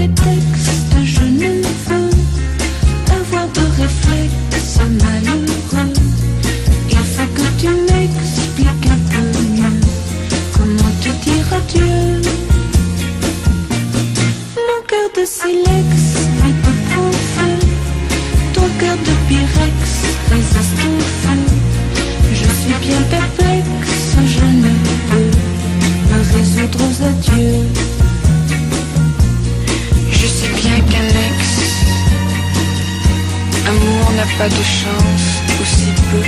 prétexte, je ne veux avoir de réflexe malheureux. Il faut que tu m'expliques un peu mieux comment te dire adieu. Mon cœur de silex vit de prend feu, ton cœur de pyrex résiste au feu. Je suis bien perplexe, je ne peux me résoudre aux adieux. Je sais bien qu'un ex-amour n'a pas de chance, ou si peu.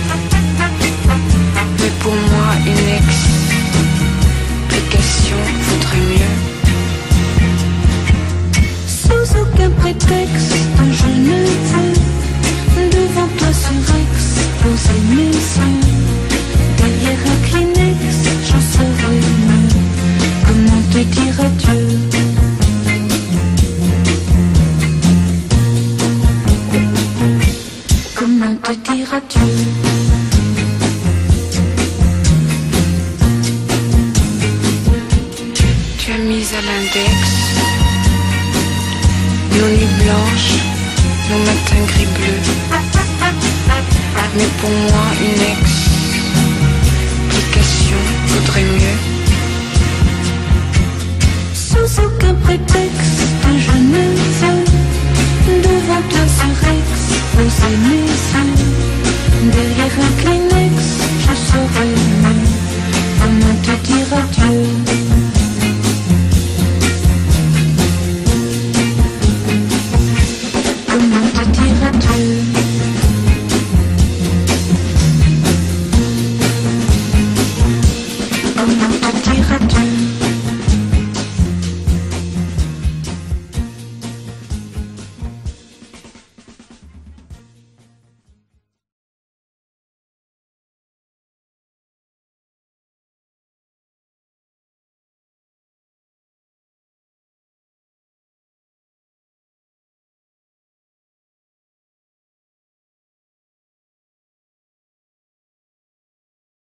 Mais pour moi, une explication vaudrait mieux. Sans aucun prétexte, je ne veux devant toi ce Rex poser mes yeux. Derrière un Kleenex, j'en serai mieux. Comment te dire adieu? Comment te dire adieu? Tu as mis à l'index nos nuits blanches, nos matins gris-bleus. Mais pour moi, une explication vaudrait mieux. Sans aucun prétexte,